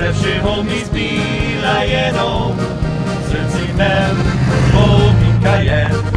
ze všeho mi zbývá jenom v srdci mém polka je.